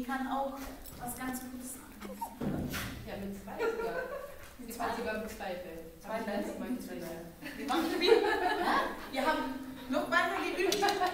kann auch was ganz Gutes machen. Ja, mit 2 sogar. Sie kann sogar mit 2 Fällen. Wir machen wieder. Wir haben noch weiter geübt.